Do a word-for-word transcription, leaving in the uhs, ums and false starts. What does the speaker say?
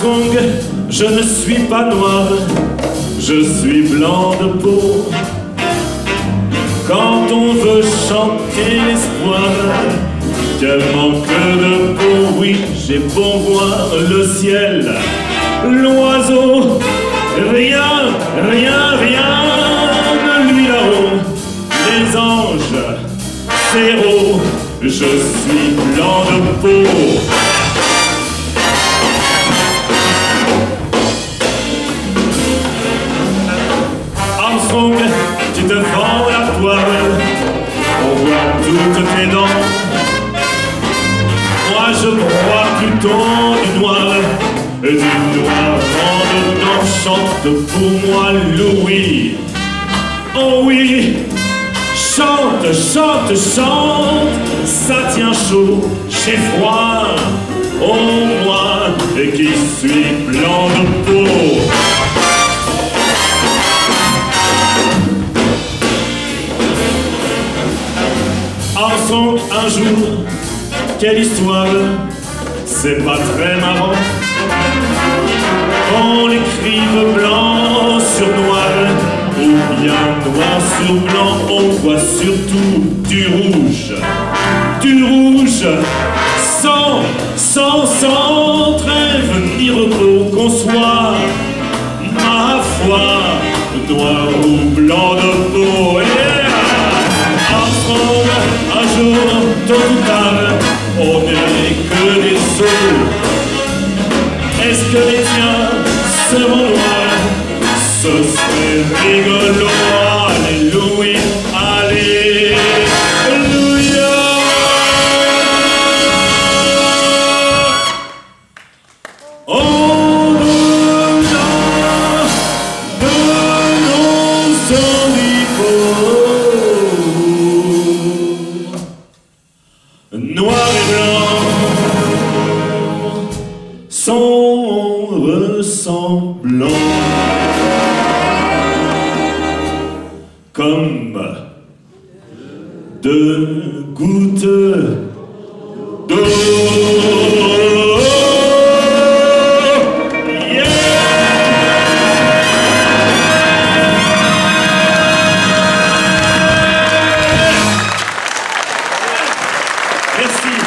Armstrong, je ne suis pas noir, je suis blanc de peau. Quand on veut chanter l'espoir, quel manque de peau. Oui, j'ai beau voir le ciel, l'oiseau, rien, rien, rien de lui là-haut. Les anges, zéro, je suis blanc de peau. Armstrong, tu te vends la toile, on voit toutes tes dents. Moi je crois plutôt du noir, et du noir en dedans. Chante pour moi Louis, oh oui. Chante, chante, chante, ça tient chaud, j'ai froid, oh moi, et qui suis blanc de peau. Armstrong, un jour, quelle histoire, c'est pas très marrant. On écrive blanc sur noir, ou bien noir sur blanc, on voit surtout du rouge, du rouge, sans, sans, sans trêve ni repos, qu'on soit, ma foi, noir ou blanc de peau. Yeah! Armstrong, un jour, tôt ou tard, on n'est que des os. Est-ce que les tiens seront noirs? Ce serait rigolo. Alléluia, alléluia. Oh, donnons de nos oripeaux, noir et blanc, sont ressemblants comme deux gouttes d'eau. Yeah! Merci.